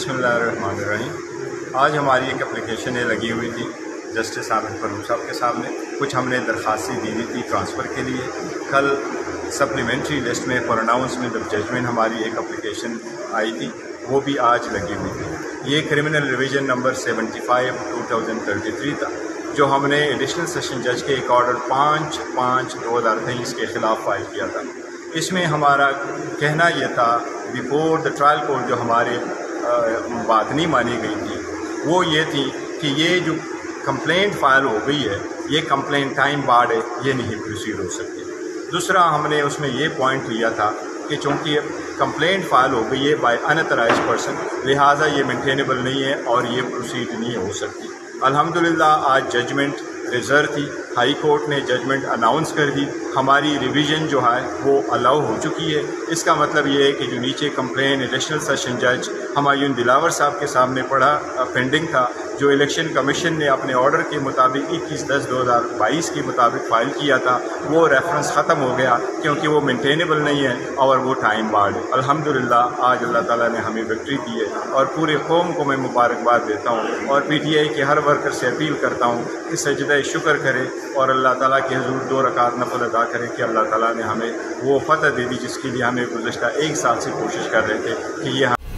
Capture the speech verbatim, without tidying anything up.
बिस्मिल्लाहिर्रहमानिर्रहीम। आज हमारी एक एप्लीकेशन है लगी हुई थी जस्टिस आमिर फरूक साहब के सामने। कुछ हमने दरख्वास्तें दी हुई थी ट्रांसफ़र के लिए। कल सप्लीमेंट्री लिस्ट में फॉर अनाउंसमेंट ऑफ जजमेंट हमारी एक एप्लीकेशन आई थी, वो भी आज लगी हुई थी। ये criminal revision number seventy five two thousand thirty three था, जो हमने एडिशनल सेशन जज के एक ऑर्डर पाँच पाँच दो हज़ार तेईस के ख़िलाफ़ फाइल किया था। इसमें हमारा कहना यह था, बिफोर द ट्रायल कोर्ट जो हमारे बात नहीं मानी गई थी, वो ये थी कि ये जो कंप्लेंट फ़ाइल हो गई है, ये कंप्लेंट टाइम बार्ड है, ये नहीं प्रोसीड हो सकती। दूसरा, हमने उसमें ये पॉइंट लिया था कि चूँकि कंप्लेंट फ़ाइल हो गई है बाय अनऑथराइज्ड पर्सन, लिहाजा ये मेंटेनेबल नहीं है और ये प्रोसीड नहीं हो सकती। अल्हम्दुलिल्लाह आज जजमेंट रिजर्व थी, हाई कोर्ट ने जजमेंट अनाउंस कर दी, हमारी रिवीजन जो है वो अलाउ हो चुकी है। इसका मतलब ये है कि जो नीचे कंप्लेन एडिशनल सेशन जज हुमायूं दिलावर साहब के सामने पड़ा पेंडिंग था, जो इलेक्शन कमीशन ने अपने ऑर्डर के मुताबिक इक्कीस दस दो हज़ार बाईस के मुताबिक फ़ाइल किया था, वो रेफरेंस ख़त्म हो गया क्योंकि वो मेंटेनेबल नहीं है और वो टाइम बार्ड है। अल्हम्दुलिल्लाह आज अल्लाह ताला ने हमें विक्ट्री दी है और पूरे कौम को मैं मुबारकबाद देता हूँ और पी टी आई के हर वर्कर से अपील करता हूँ कि सजदा शुक्र करे और अल्लाह ताला के हुज़ूर दो रकात नफल अदा करें कि अल्लाह ताला ने हमें वो फ़तह दे दी जिसके लिए हमें गुज़श्ता एक साल से कोशिश कर रहे थे कि ये